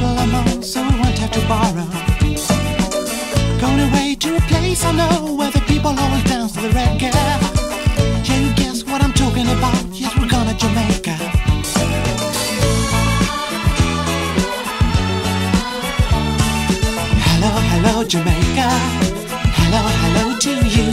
little amount, so we won't have to borrow. Going away to a place I know where the people always dance to the reggae. Yeah, you guess what I'm talking about. Yes, we're going to Jamaica. Hello, hello, Jamaica. Hello, hello to you.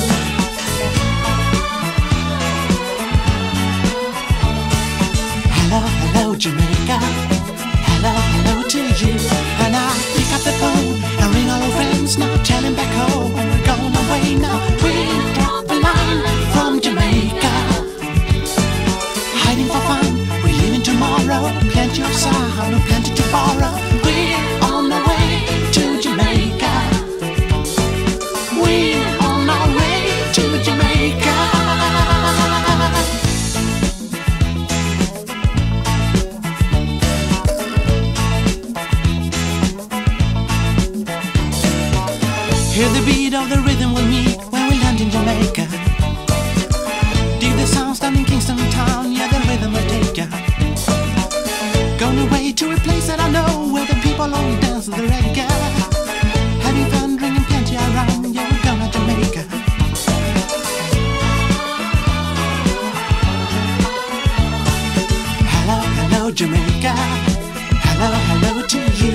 Hello, hello, Jamaica. Hello, hello to you. And I pick up the phone and ring all our friends now, telling back home we're going away now. We drop a line from Jamaica, hiding for fun. We're leaving tomorrow. Plenty of sound, plenty to borrow. We're on our way to Jamaica. We're on our way to Jamaica. Hear the beat of the rhythm we'll meet when we land in Jamaica. Dig the sounds down in Kingston town, yeah, the rhythm will take ya. Going away to a place that I know where the people only dance the reggae. Having fun, drinking plenty around, yeah, we're going to Jamaica. Hello, hello, Jamaica. Hello, hello to you.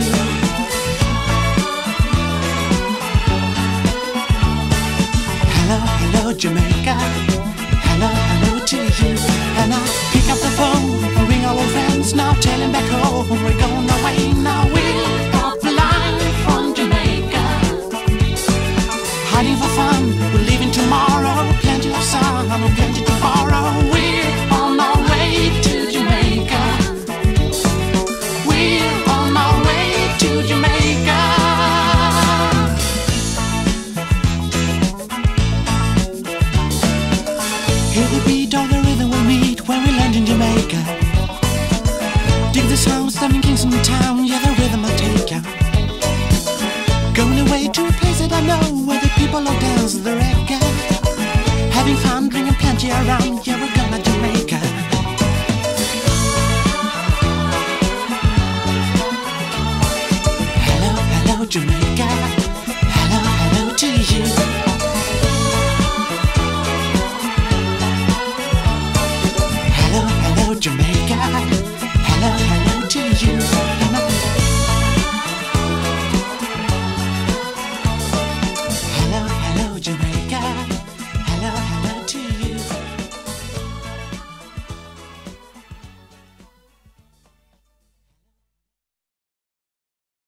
Hello, hello, Jamaica. Hello, hello to you. And I pick up the phone, ring all our friends now, telling back home we're going away now. We're off the line from Jamaica, hiding for fun. We're leaving tomorrow. Plenty of sun, plenty to borrow. We're on our way to Jamaica. We're on our way to Jamaica. Hear the beat of the rhythm we'll meet when we land in Jamaica. Dig the sounds down in Kingston town, yeah, the rhythm will take ya. Going away to a place that I know where the people all dance the reggae. Having fun, drinking plenty around.